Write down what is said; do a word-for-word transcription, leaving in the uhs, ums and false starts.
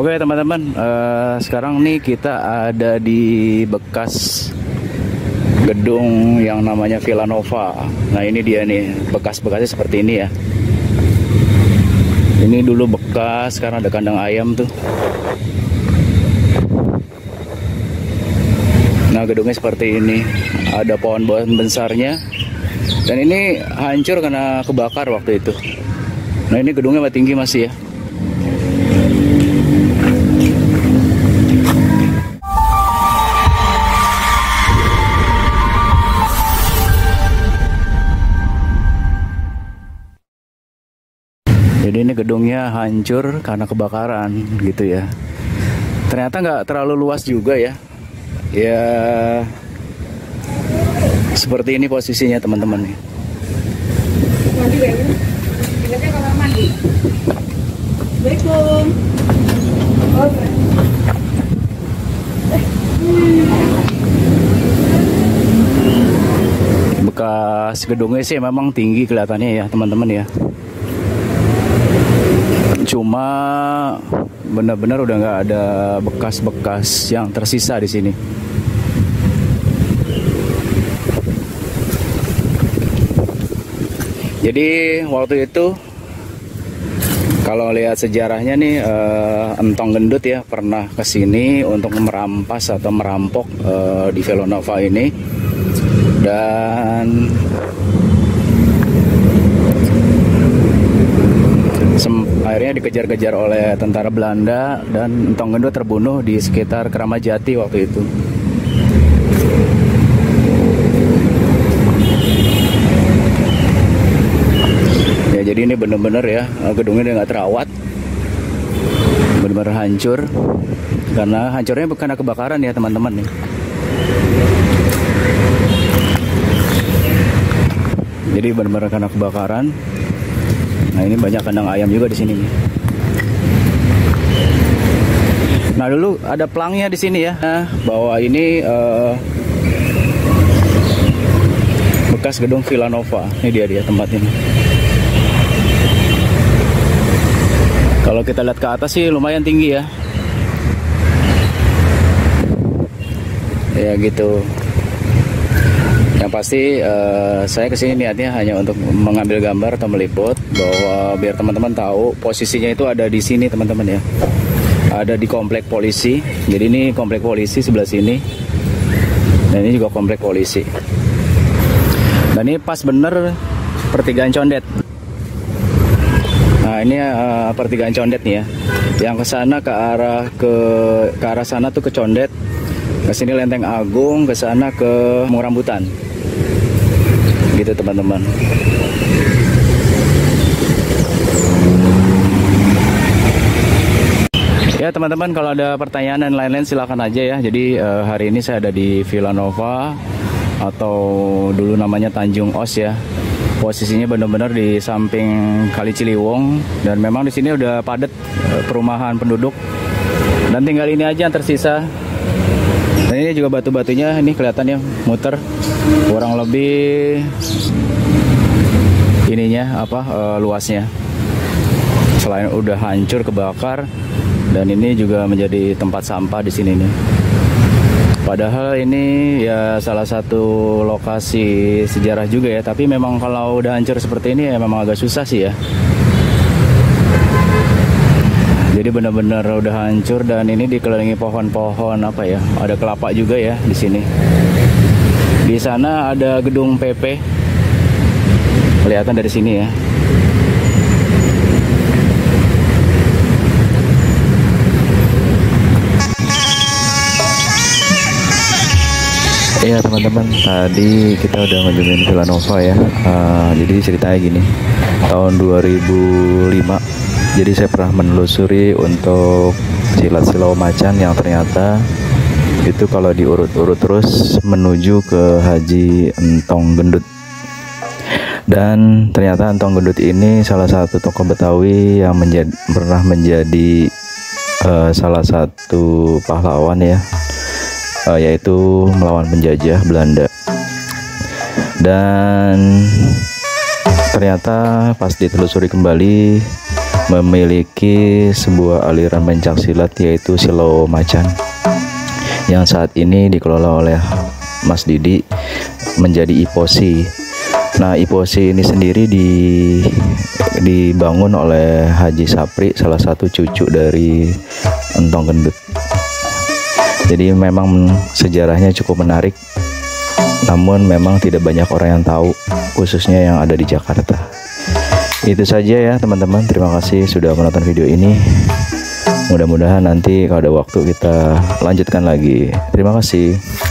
Oke teman-teman, uh, sekarang nih kita ada di bekas gedung yang namanya Villa Nova. Nah ini dia nih, bekas-bekasnya seperti ini ya. Ini dulu bekas karena ada kandang ayam tuh. Nah gedungnya seperti ini, ada pohon-pohon besarnya. Dan ini hancur karena kebakar waktu itu. Nah ini gedungnya masih tinggi masih ya. Jadi ini gedungnya hancur karena kebakaran gitu ya. Ternyata nggak terlalu luas juga ya. Ya seperti ini posisinya teman-teman nih. Mandi ya, ingatnya kamar mandi. Assalamualaikum. Oh, bekas gedungnya sih memang tinggi kelihatannya ya teman-teman ya. Cuma benar-benar udah nggak ada bekas-bekas yang tersisa di sini. Jadi waktu itu kalau lihat sejarahnya nih, uh, Entong Gendut ya pernah kesini untuk merampas atau merampok uh, di Villa Nova ini, dan akhirnya dikejar-kejar oleh tentara Belanda dan Entong Gendut terbunuh di sekitar Kramat Jati waktu itu. Ya jadi ini bener-bener ya, gedungnya udah nggak terawat, bener-bener hancur karena hancurnya karena kebakaran ya teman-teman nih. Jadi bener-bener karena kebakaran. Nah ini banyak kandang ayam juga di sini. Nah dulu ada pelangnya di sini ya. Nah, bahwa ini uh, bekas gedung Villa Nova. Ini dia dia tempatnya. Kalau kita lihat ke atas sih lumayan tinggi ya. Ya gitu. Yang pasti uh, saya kesini niatnya hanya untuk mengambil gambar atau meliput, bahwa biar teman-teman tahu posisinya itu ada di sini teman-teman ya. Ada di komplek polisi. Jadi ini komplek polisi sebelah sini. Dan ini juga komplek polisi. Dan ini pas bener pertigaan Condet. Nah ini uh, pertigaan Condet nih ya. Yang ke sana ke arah ke ke arah sana tuh ke Condet. Ke sini Lenteng Agung, ke sana ke Kampung Rambutan. Gitu teman-teman. Ya teman-teman, kalau ada pertanyaan dan lain-lain silakan aja ya. Jadi uh, hari ini saya ada di Villa Nova atau dulu namanya Tanjung Os ya. Posisinya benar-benar di samping Kali Ciliwung, dan memang di sini udah padat uh, perumahan penduduk. Dan tinggal ini aja yang tersisa. Dan ini juga batu-batunya ini kelihatannya muter, kurang lebih ininya apa uh, luasnya. Selain udah hancur kebakar, dan ini juga menjadi tempat sampah di sini nih. Padahal ini ya salah satu lokasi sejarah juga ya, tapi memang kalau udah hancur seperti ini ya memang agak susah sih ya. Jadi benar-benar udah hancur, dan ini dikelilingi pohon-pohon apa ya, ada kelapa juga ya di sini. Di sana ada gedung P P, kelihatan dari sini ya. Iya teman-teman, tadi kita udah ngunjungin Villa Nova ya. Uh, jadi ceritanya gini, tahun dua ribu lima. Jadi saya pernah menelusuri untuk Silat Silau Macan yang ternyata itu kalau diurut-urut terus menuju ke Haji Entong Gendut. Dan ternyata Entong Gendut ini salah satu tokoh Betawi yang menjadi, pernah menjadi uh, salah satu pahlawan ya, uh, yaitu melawan penjajah Belanda. Dan ternyata pas ditelusuri kembali, memiliki sebuah aliran pencaksilat yaitu Silau Macan yang saat ini dikelola oleh Mas Didi menjadi I P O S I. Nah, I P O S I ini sendiri di, dibangun oleh Haji Sapri, salah satu cucu dari Entong Gendut. Jadi memang sejarahnya cukup menarik, namun memang tidak banyak orang yang tahu, khususnya yang ada di Jakarta. Itu saja ya teman-teman, terima kasih sudah menonton video ini. Mudah-mudahan nanti kalau ada waktu kita lanjutkan lagi. Terima kasih.